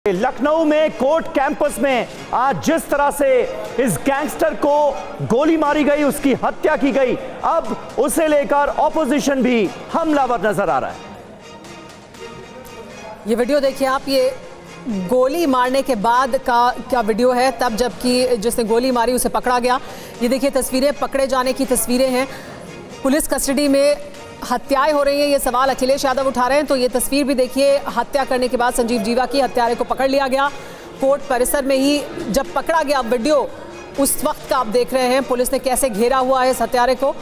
लखनऊ में court campus में आज जिस तरह से इस गैंगस्टर को गोली मारी गई, उसकी हत्या की गई, अब उसे लेकर ऑपोजिशन भी हमलावर नजर आ रहा है। ये वीडियो देखिए आप, ये गोली मारने के बाद का वीडियो है, तब जबकि जिसने गोली मारी उसे पकड़ा गया। ये देखिए तस्वीरें, पकड़े जाने की तस्वीरें हैं। पुलिस कस्टडी में हत्याएं हो रही हैं, ये सवाल अखिलेश यादव उठा रहे हैं। तो ये तस्वीर भी देखिए, हत्या करने के बाद संजीव जीवा की, हत्यारे को पकड़ लिया गया कोर्ट परिसर में ही। जब पकड़ा गया वीडियो उस वक्त का आप देख रहे हैं, पुलिस ने कैसे घेरा हुआ है इस हत्यारे को।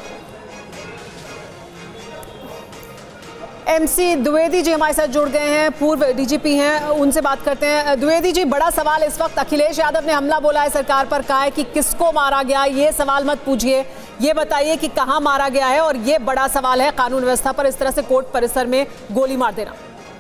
एमसी द्विवेदी जी हमारे साथ जुड़ गए हैं, पूर्व डीजीपी हैं, उनसे बात करते हैं। द्विवेदी जी, बड़ा सवाल इस वक्त, अखिलेश यादव ने हमला बोला है सरकार पर, कहा है कि किसको मारा गया, ये सवाल मत पूछिए, ये बताइए कि कहां मारा गया है। और ये बड़ा सवाल है कानून व्यवस्था पर, इस तरह से कोर्ट परिसर में गोली मार देना।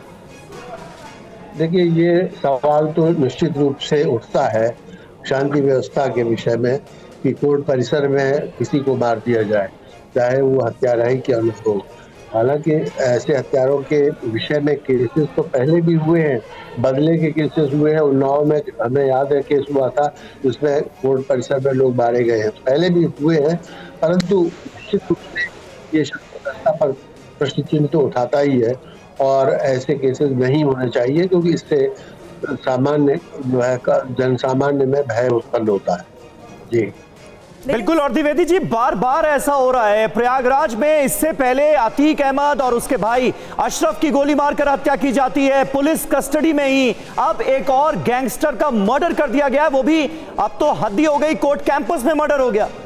देखिए, ये सवाल तो निश्चित रूप से उठता है शांति व्यवस्था के विषय में कि कोर्ट परिसर में किसी को मार दिया जाए, चाहे वो हत्यारा ही क्यों न हो। हालांकि ऐसे हत्यारों के विषय में केसेस तो पहले भी हुए हैं, बदले के केसेस हुए हैं। उन्नाव में हमें याद है केस हुआ था जिसमें कोर्ट परिसर में लोग मारे गए हैं, पहले भी हुए हैं। परंतु निश्चित रूप से ये शांति व्यवस्था पर प्रश्न चिन्ह तो उठाता ही है और ऐसे केसेस नहीं होने चाहिए, क्योंकि इससे सामान्य जो है जन सामान्य में भय उत्पन्न होता है। जी बिल्कुल। और द्विवेदी जी, बार बार ऐसा हो रहा है प्रयागराज में, इससे पहले अतीक अहमद और उसके भाई अशरफ की गोली मारकर हत्या की जाती है पुलिस कस्टडी में ही। अब एक और गैंगस्टर का मर्डर कर दिया गया है, वो भी अब तो हद ही हो गई, कोर्ट कैंपस में मर्डर हो गया।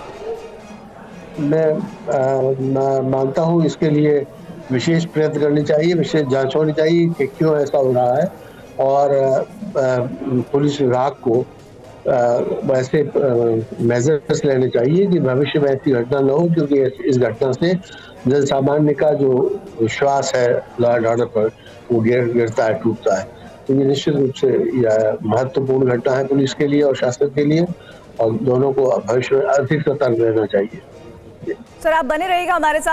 मैं मानता हूँ इसके लिए विशेष प्रयत्न करनी चाहिए, विशेष जांच होनी चाहिए कि क्यों ऐसा हो रहा है। और पुलिस विभाग को वैसे मेजर्स लेने चाहिए कि भविष्य में ऐसी घटना न हो, क्योंकि इस घटना से जन सामान्य का जो विश्वास है लॉ एंड ऑर्डर पर वो गिरता है, टूटता है। तो ये निश्चित रूप से यह महत्वपूर्ण घटना है पुलिस के लिए और शासन के लिए, और दोनों को भविष्य में अधिक सतर्क रहना चाहिए। सर, आप बने रहिएगा हमारे साथ।